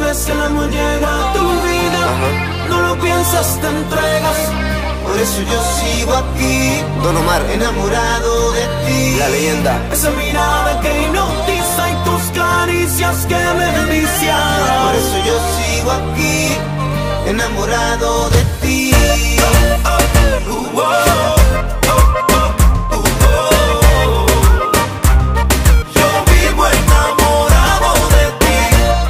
vez el amor llega a tu vida, no lo piensas, te entregas. Por eso yo sigo aquí, Don Omar, enamorado de ti. la leyenda. Esa mirada que hipnotiza y tus caricias que me envician. Por eso yo sigo aquí, enamorado de ti. Yo vivo enamorado de ti.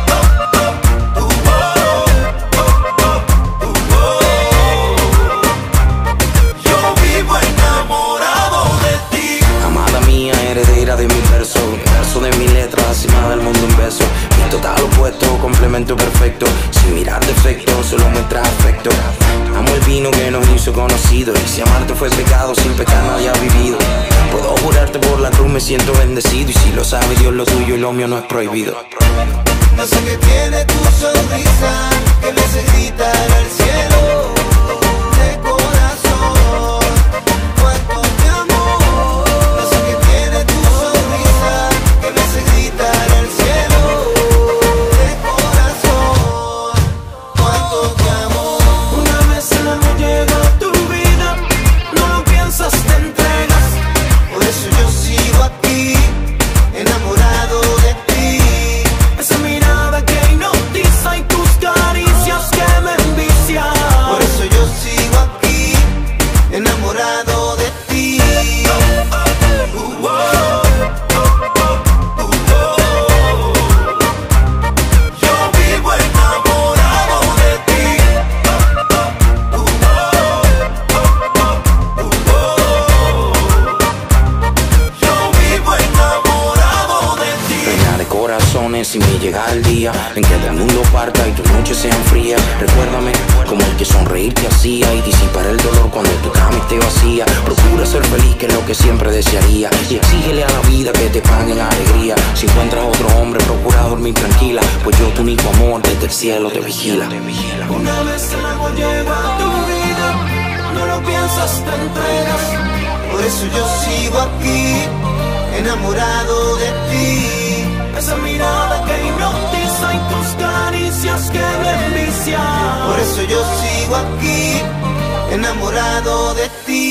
Yo vivo enamorado de ti. Amada mía, heredera de mi verso, verso de mi letra, cima del mundo un beso. Mi total opuesto, complemento perfecto, sin mirar defectos, solo muestra afecto. Amo el vino que nos hizo conocidos, y si amarte fue pecado, sin pecar nadie ha vivido. Puedo jurarte por la cruz, me siento bendecido, y si lo sabe Dios, lo tuyo y lo mío no es prohibido. No sé qué tiene tu sonrisa, que me hace gritar al cielo. De corazón, cuánto te amo. No sé qué tiene tu sonrisa, que me hace gritar al cielo. De corazón, cuánto te amo. Una vez el amor llega a tu vida, no lo piensas, te entregas. Por eso yo sigo aquí, enamorado de ti. Esa mirada que hipnotiza y tus caricias que me envician. Por eso yo sigo aquí, enamorado de ti. Yo vivo enamorado de ti. Yo vivo enamorado de ti. Reina de corazones, y me llega el día en que el mundo parta y tus noches sean frías. Recuérdame como el que sonreír te hacía y disipar el dolor cuando tu cama esté vacía. Procura ser feliz, que es lo que siempre desearía, y exígele a la vida que te pague en alegría. Si encuentras otro hombre, procura dormir tranquila, pues yo, tu único amor, desde el cielo te vigila. Una vez el amor llega a tu vida, no lo piensas, te entregas. Por eso yo sigo aquí, enamorado de ti. Esa mirada que hipnotiza y tus caricias que me envician. Por eso yo sigo aquí, enamorado de ti.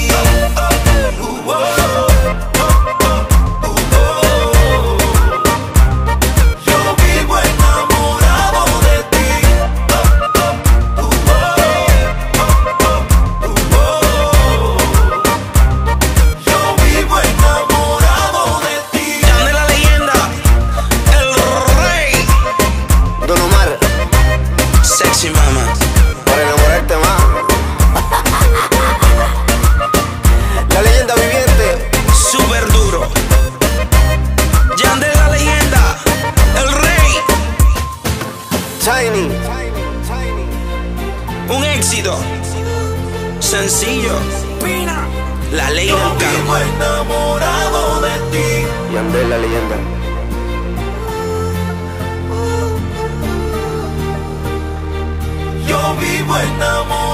Yo vivo enamorado de ti. Yo vivo enamorado de ti. Yandel la leyenda, el rey, Don Omar, sexy mama. para enamorarte más. La leyenda viviente. Súper duro. Yandel la leyenda, el rey, Tiny. un éxito sencillo. La ley Yo del karma. vivo enamorado de ti. Yandel, la leyenda. Yo vivo enamorado.